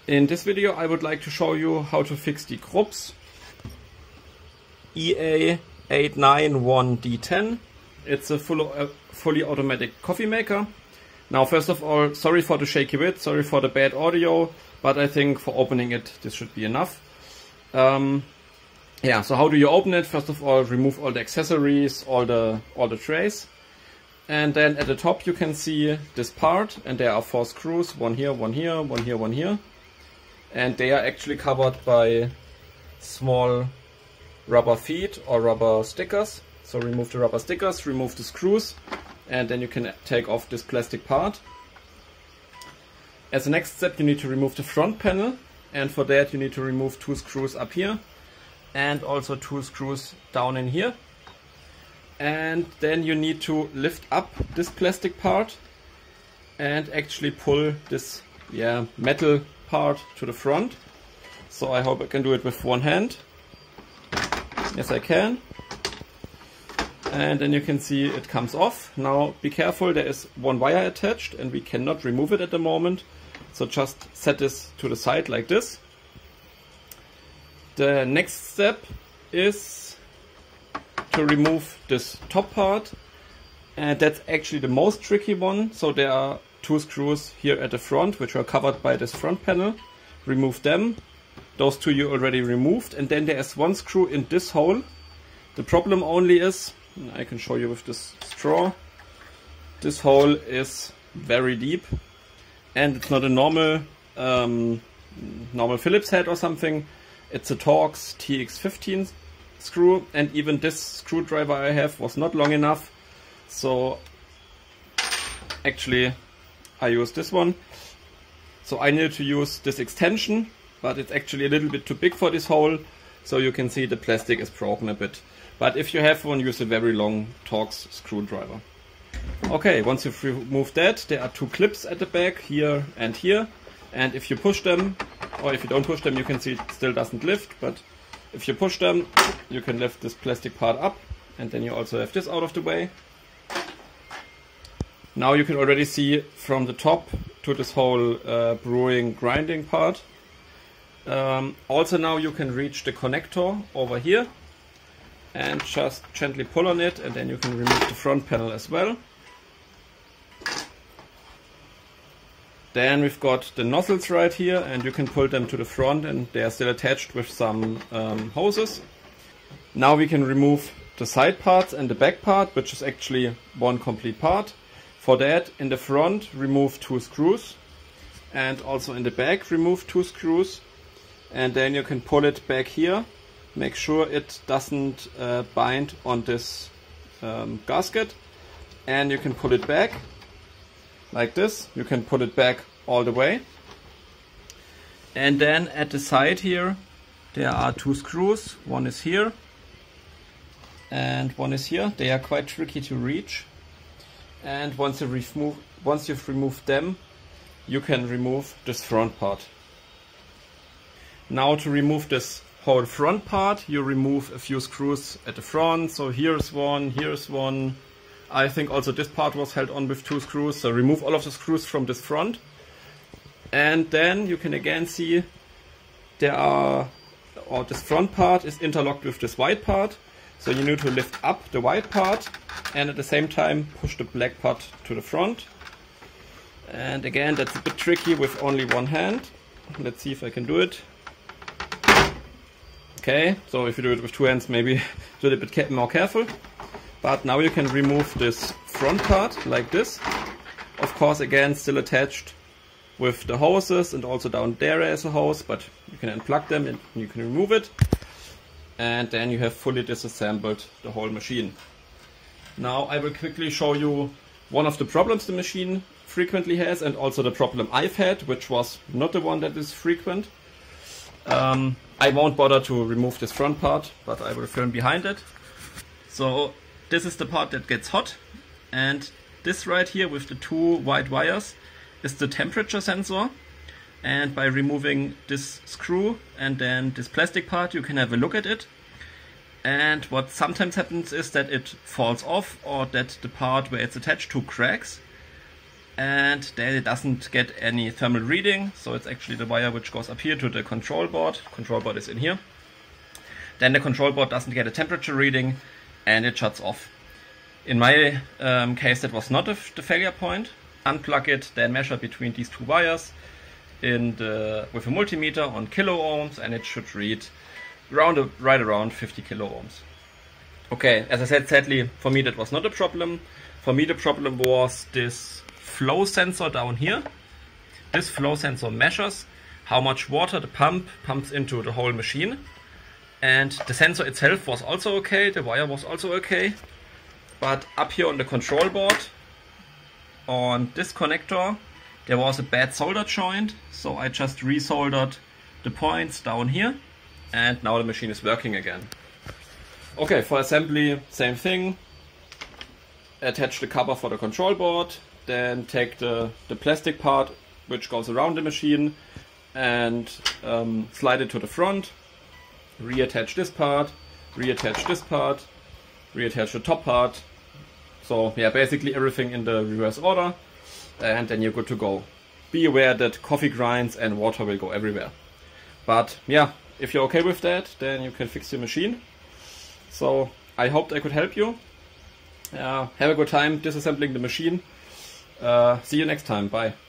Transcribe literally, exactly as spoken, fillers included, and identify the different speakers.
Speaker 1: In this video I would like to show you how to fix the Krups E A eight nine one D ten. It's a full, uh, fully automatic coffee maker. Now first of all, sorry for the shaky bit, sorry for the bad audio, but I think for opening it this should be enough. Um, yeah, so how do you open it? First of all, remove all the accessories, all the, all the trays. And then at the top you can see this part, and there are four screws, one here, one here, one here, one here. And they are actually covered by small rubber feet or rubber stickers. So remove the rubber stickers, remove the screws, and then you can take off this plastic part. As a next step you need to remove the front panel, and for that you need to remove two screws up here and also two screws down in here. And then you need to lift up this plastic part and actually pull this yeah metal part to the front. So I hope I can do it with one hand. Yes, I can. And then you can see it comes off. Now be careful, there is one wire attached and we cannot remove it at the moment. So just set this to the side like this. The next step is to remove this top part, and that's actually the most tricky one. So there are two screws here at the front which are covered by this front panel. Remove them. Those two you already removed, and then there is one screw in this hole. The problem only is, I can show you with this straw, this hole is very deep and it's not a normal um, normal Phillips head or something. It's a Torx T X fifteen screw, and even this screwdriver I have was not long enough, so actually I use this one. So I needed to use this extension, but it's actually a little bit too big for this hole, so you can see the plastic is broken a bit. But if you have one, use a very long Torx screwdriver. Okay, once you've removed that, there are two clips at the back, here and here, and if you push them, or if you don't push them, you can see it still doesn't lift, but if you push them, you can lift this plastic part up, and then you also have this out of the way. Now you can already see from the top to this whole uh, brewing grinding part. Um, also now you can reach the connector over here and just gently pull on it, and then you can remove the front panel as well. Then we've got the nozzles right here, and you can pull them to the front, and they are still attached with some um, hoses. Now we can remove the side parts and the back part, which is actually one complete part. For that, in the front remove two screws, and also in the back remove two screws, and then you can pull it back here. Make sure it doesn't uh, bind on this um, gasket, and you can pull it back like this. You can pull it back all the way, and then at the side here there are two screws. One is here and one is here. They are quite tricky to reach, and once you remove once you've removed them, you can remove this front part. Now to remove this whole front part, you remove a few screws at the front. So here's one, here's one. I think also this part was held on with two screws, so remove all of the screws from this front. And then you can again see there are, or this front part is interlocked with this white part. So you need to lift up the white part and at the same time push the black part to the front. And again, that's a bit tricky with only one hand. Let's see if I can do it. Okay, so if you do it with two hands, maybe do it a bit more careful. But now you can remove this front part like this. Of course, again, still attached with the hoses, and also down there is a hose, but you can unplug them and you can remove it. And then you have fully disassembled the whole machine. Now I will quickly show you one of the problems the machine frequently has, and also the problem I've had, which was not the one that is frequent. Um, I won't bother to remove this front part, but I will film behind it. So this is the part that gets hot, and this right here with the two white wires is the temperature sensor. And by removing this screw and then this plastic part, you can have a look at it. And what sometimes happens is that it falls off, or that the part where it's attached to cracks. and there it doesn't get any thermal reading, so it's actually the wire which goes up here to the control board. Control board is in here. Then the control board doesn't get a temperature reading and it shuts off. In my um, case that was not a, the failure point. Unplug it, then measure between these two wires in the, with a multimeter on kilo ohms, and it should read around, right around fifty kilo ohms. Okay, as I said, sadly for me that was not a problem. For me the problem was this flow sensor down here. This flow sensor measures how much water the pump pumps into the whole machine. And the sensor itself was also okay, the wire was also okay. But up here on the control board, on this connector, there was a bad solder joint. So I just resoldered the points down here. And now the machine is working again. Okay, for assembly, same thing. Attach the cover for the control board. Then take the, the plastic part which goes around the machine and um, slide it to the front. Reattach this part, reattach this part, reattach the top part. So yeah, basically everything in the reverse order, and then you're good to go. Be aware that coffee grinds and water will go everywhere. But yeah, if you're okay with that, then you can fix your machine. So I hoped I could help you. Uh, have a good time disassembling the machine. Uh, see you next time. Bye.